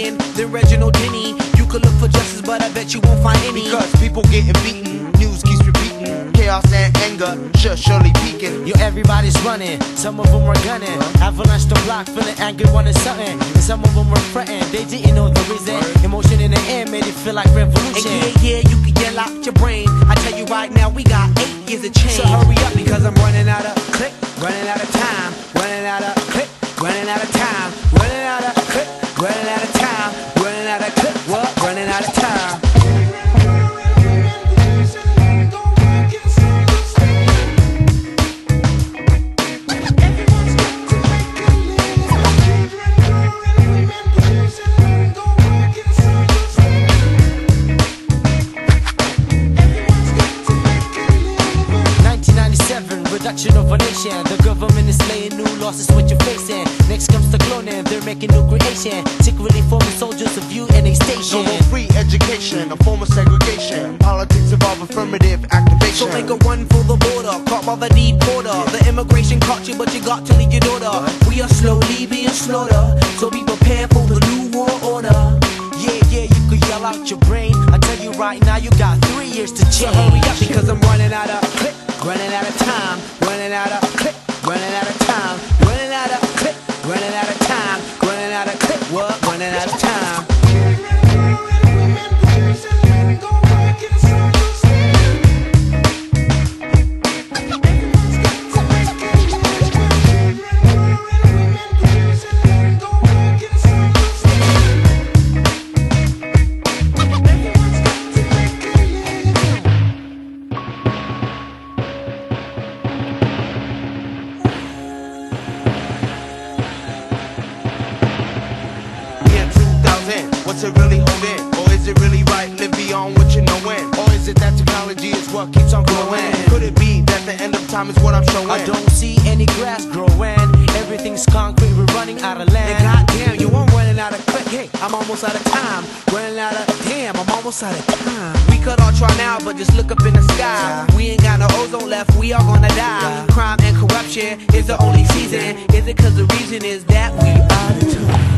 Reagan, then Reginald Denny. You could look for justice, but I bet you won't find any. Because people getting beaten, news keeps repeating. Chaos and anger, surely peaking. Yo, everybody's running, some of them were gunning. Avalanche the block, feeling angry, wanting something. And some of them were fretting, they didn't know the reason. Emotion in the air made it feel like revolution. And yeah, you can yell out your brain. I tell you right now, we got 8 years of change. So hurry up, because I'm running out of click, running out of time, running out of click, running out of time, running out of click, running out of time, running out of click, what? Running out of time. 1997, reduction of a nation. The government is laying new laws, is what you're facing. Next comes the cloning, they're making new creation. Secretly forming soldiers of you in a station. No more free education, a form of segregation. Politics involve affirmative activation. So make a run for the border, caught by the deporter. The immigration caught you, but you got to leave your daughter. We are slowly being slaughtered, so be prepared for the new world order. Yeah, you could yell out your brain. I tell you right now, you got 3 years to change. So hurry up, because I'm running out of click, running out of time, running out of click, running out of time, running out of click, running out of time, running out of click, what? Running out of time. What's it really holding? Or is it really right? Live beyond what you knowin'? Or is it that technology is what keeps on growing? Could it be that the end of time is what I'm showing? I don't see any grass growing. Everything's concrete, we're running out of land. And goddamn, yo, I'm running out of click. Hey, I'm almost out of time. Running out of damn, I'm almost out of time. We could all try now, but just look up in the sky. We ain't got no ozone left, we are gonna die. Crime and corruption is the only season. Is it cause the reason is that we are the two?